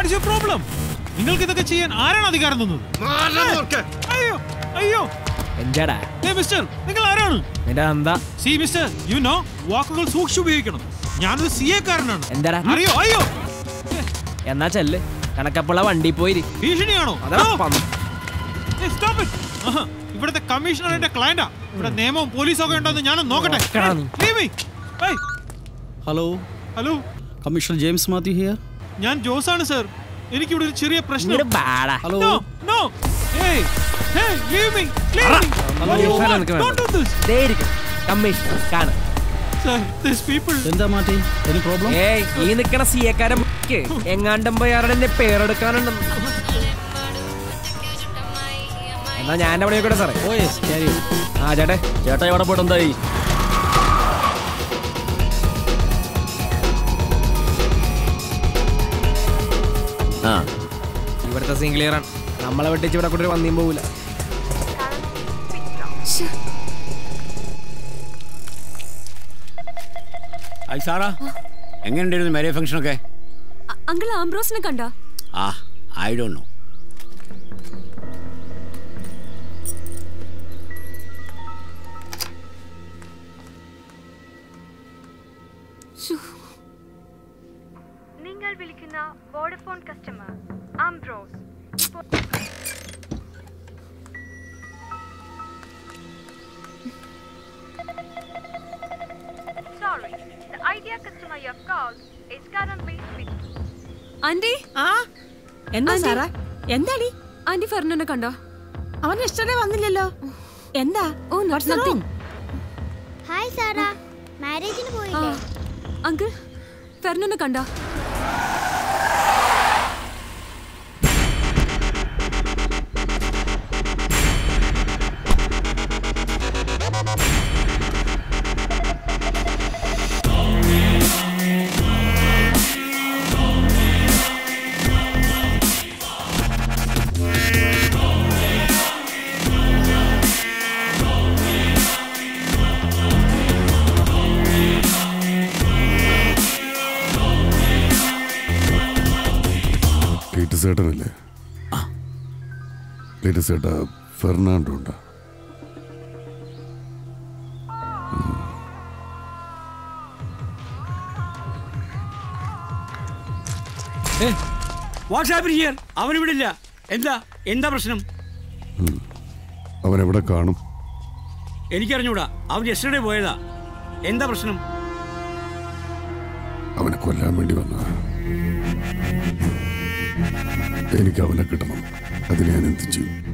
What is your problem? നിങ്ങൾക്ക് ഇതൊക്കെ ചെയ്യാൻ ആരാണ് അധികാരം തന്നത്? അയ്യോ അയ്യോ എന്താടാ? Hey mister, നിങ്ങൾ ആരാണ്? നിന്റെ എന്താ? See mister, you know വാക്കുകൾ സൂക്ഷിച്ച് ഉപയോഗിക്കണം. ഞാനൊരു CA കാരനാണ്. എന്താടാ? അറിയോ? അയ്യോ. എന്നാ ചെല്ല്. കണക്കപ്പുള്ള വണ്ടി പോയി. ഭീഷണിയാണോ? അതാ Hey stop it. ഇവിടുത്തെ കമ്മീഷണറുടെ ക്ലയന്റാ. ഇവിടെ നിയമവും പോലീസും ഒക്കെ ഉണ്ടോന്ന് ഞാനൊന്ന് നോക്കട്ടെ. Leave me. Hey. Hello. Hello. Commissioner James Mathew here. ഞാൻ ജോസ് ആണ് സർ. എനിക്ക് ഇവിടെ ഒരു ചെറിയ പ്രശ്നം. Hello. No. Hey. Hey, leave me. Leave me. Don't do this. Commissioner കാണാം. Sir, these people. എന്താ മാറ്റി? Any problem? ഏയ് ഈ നിക്കണ സിയക്കാരൻ എങ്ങാണ്ടും പോയി ആരുടെ പേരെടുക്കാനുണ്ടെന്ന്. എന്നാ ഞാൻ അവിടെ കൂടെ സാറേ. Oh yes, carry on. ആ ചേട്ടാ എവിടെ പോയിട്ട് എന്തായി? ഇവിടുത്തെ സീൻ ക്ലിയർ ആണ്. നമ്മളെ വെട്ടിച്ച് ഇവിടെ കൂടെ വന്നിയും പോവില്ല. സാറാ എങ്ങനെയുണ്ടായിരുന്നു മാരേജ് ഫംഗ്ഷൻ ഒക്കെ? അങ്കിൾ ആംബ്രോസിനെ കണ്ടോ? I don't know. നിങ്ങൾ വിളിക്കുന്ന Vodafone customer Ambrose. Sorry, the idea customer you have called is currently switched. Anti. എന്താ സാറാ? എന്താടി? ആന്റി ഫെർണാൻഡെ കണ്ടോ? അവൻ ഇഷ്ടമേ വന്നില്ലല്ലോ. എന്താ? ഓ നത്തിങ്. ഹായ് സാറ, മാരേജിന് പോയില്ലേ? അങ്കിൾ ഫെർണാൻഡെ കണ്ടോ? ചേട്ടനല്ലേ? ചേട്ടാ ഫെർണാണ്ടോ ഉണ്ടോ? അവനിവിടില്ല. എന്താ പ്രശ്നം? അവൻ എവിടെ കാണും? എനിക്കറിഞ്ഞൂടാ. അവൻ യെസ്റ്റർഡേ പോയതാ. എന്താ പ്രശ്നം? അവനെ കൊല്ലാൻ വേണ്ടി വന്നതാ. എനിക്ക് അവനെ കിട്ടണം. അതിന് ഞാൻ എന്ത് ചെയ്യും?